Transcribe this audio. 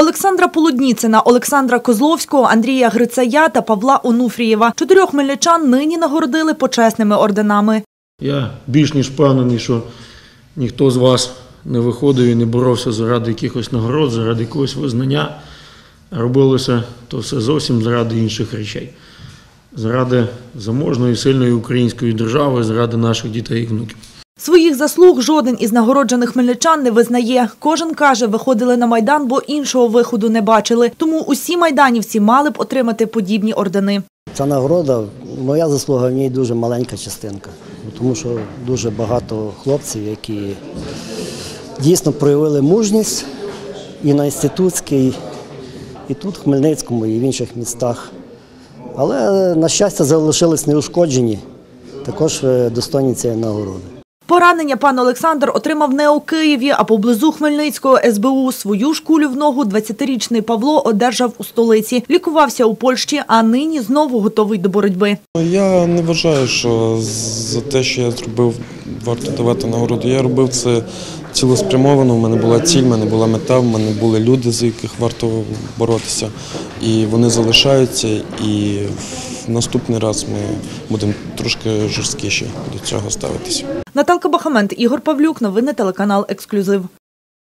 Олександра Полудніцина, Олександра Козловського, Андрія Грицая та Павла Онуфрієва. 4 хмельничан нині нагородили почесними орденами. Я більш ніж впевнений, що ніхто з вас не виходив і не боровся заради якихось нагород, заради якогось визнання. Робилося то все зовсім заради інших речей. Заради заможної, сильної української держави, заради наших дітей і внуків. Своїх заслуг жоден із нагороджених хмельничан не визнає. Кожен каже, виходили на Майдан, бо іншого виходу не бачили. Тому усі майданівці мали б отримати подібні ордени. Ця нагорода, моя заслуга в ній дуже маленька частинка. Тому що дуже багато хлопців, які дійсно проявили мужність і на Інститутській, і тут, в Хмельницькому, і в інших містах. Але, на щастя, залишились неушкоджені, також достойні цієї нагороди. Поранення пан Олександр отримав не у Києві, а поблизу Хмельницького СБУ. Свою ж кулю в ногу 20-річний Павло одержав у столиці. Лікувався у Польщі, а нині знову готовий до боротьби. Я не вважаю, що за те, що я зробив, варто давати нагороду. Я робив це цілеспрямовано, у мене була ціль, у мене була мета, у мене були люди, за яких варто боротися. І вони залишаються, і в наступний раз ми будемо трошки жорсткіше до цього ставитися. Наталка Бахамент, Ігор Павлюк, новини телеканал «Ексклюзив».